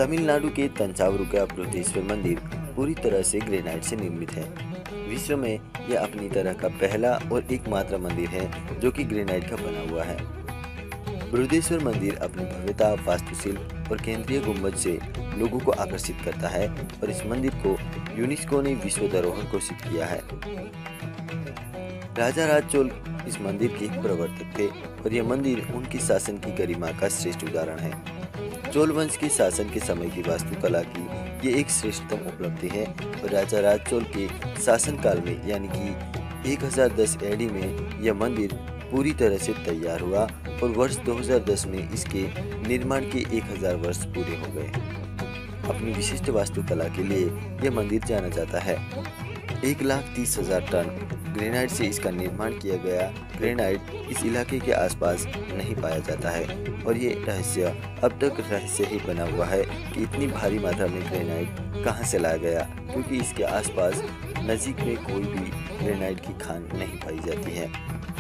तमिलनाडु के तंजावुर का बृहदेश्वर मंदिर पूरी तरह से ग्रेनाइट से निर्मित है। विश्व में यह अपनी तरह का पहला और एकमात्र मंदिर है जो कि ग्रेनाइट का बना हुआ है। बृहदेश्वर मंदिर अपनी भव्यता, वास्तुशिल्प और केंद्रीय गुंबद से लोगों को आकर्षित करता है और इस मंदिर को यूनेस्को ने विश्व धरोहर घोषित किया है। राजा राज चोल इस मंदिर के प्रवर्तक थे और यह मंदिर उनके शासन की गरिमा का श्रेष्ठ उदाहरण है। चोल वंश के शासन के समय की वास्तुकला की ये एक श्रेष्ठतम उपलब्धि है और राजा राज चोल के शासनकाल में यानी कि 1010 एडी में यह मंदिर पूरी तरह से तैयार हुआ और वर्ष 2010 में इसके निर्माण के 1000 वर्ष पूरे हो गए। अपनी विशिष्ट वास्तुकला के लिए यह मंदिर जाना जाता है। 1,30,000 टन ग्रेनाइट से इसका निर्माण किया गया। ग्रेनाइट इस इलाके के आसपास नहीं पाया जाता है और ये रहस्य अब तक रहस्य ही बना हुआ है कि इतनी भारी मात्रा में ग्रेनाइट कहां से लाया गया, क्योंकि इसके आसपास नजीक में कोई भी ग्रेनाइट की खान नहीं पाई जाती है।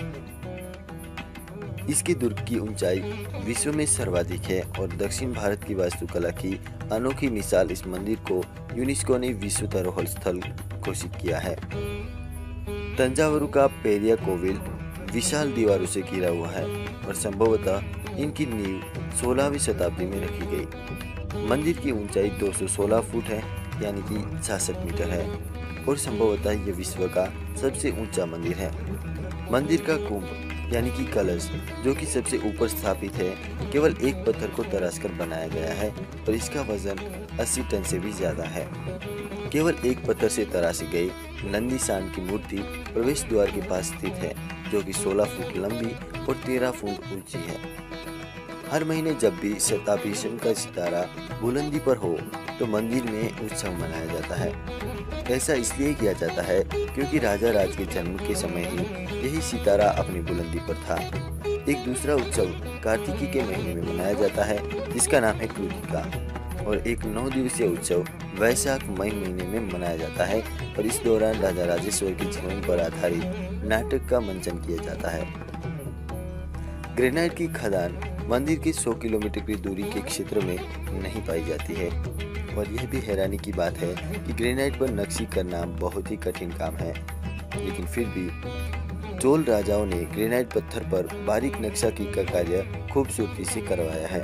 इसके दुर्ग की ऊंचाई विश्व में सर्वाधिक है और दक्षिण भारत की वास्तुकला की अनोखी मिसाल इस मंदिर को यूनेस्को ने विश्व धरोहर स्थल घोषित किया है। तंजावुर का पेरिया कोविल विशाल दीवारों से घिरा हुआ है और संभवतः इनकी नींव 16वीं शताब्दी में रखी गई। मंदिर की ऊंचाई 216 फुट है यानी कि 66 मीटर है और संभवतः यह विश्व का सबसे ऊंचा मंदिर है। मंदिर का कुंभ यानी कि कलश जो कि सबसे ऊपर स्थापित है, केवल एक पत्थर को तराशकर बनाया गया है और इसका वजन 80 टन से भी ज्यादा है। केवल एक पत्थर से तराशी गई नंदी सांड की मूर्ति प्रवेश द्वार के पास स्थित है जो कि 16 फुट लंबी और 13 फुट ऊंची है। हर महीने जब भी शताभिषेक का सितारा बुलंदी पर हो तो मंदिर में उत्सव मनाया जाता है। ऐसा इसलिए किया जाता है क्योंकि राजा राज के जन्म के समय ही यही सितारा अपनी बुलंदी पर था। एक दूसरा उत्सव कार्तिकी के महीने में मनाया जाता है जिसका नाम है कृतिका और एक 9 दिवसीय उत्सव वैशाख मई महीने में मनाया जाता है और इस दौरान राजा राजेश्वर के जीवन पर आधारित नाटक का मंचन किया जाता है। ग्रेनाइट की खदान मंदिर के 100 किलोमीटर की दूरी के क्षेत्र में नहीं पाई जाती है और यह भी हैरानी की बात है कि ग्रेनाइट पर नक्शी करना बहुत ही कठिन काम है, लेकिन फिर भी चोल राजाओं ने ग्रेनाइट पत्थर पर बारीक नक्शाकी का कार्य खूबसूरती से करवाया है।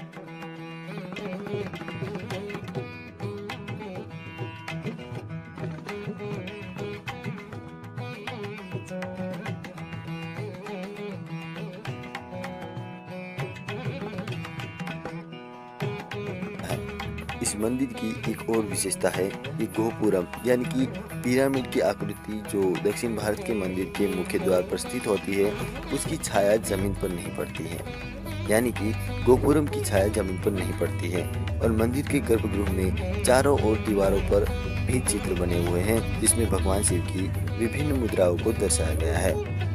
इस मंदिर की एक और विशेषता है कि गोपुरम यानी कि पिरामिड की आकृति जो दक्षिण भारत के मंदिर के मुख्य द्वार पर स्थित होती है उसकी छाया जमीन पर नहीं पड़ती है, यानी कि गोपुरम की छाया जमीन पर नहीं पड़ती है और मंदिर के गर्भगृह में चारों ओर दीवारों पर भी चित्र बने हुए हैं जिसमें भगवान शिव की विभिन्न मुद्राओं को दर्शाया गया है।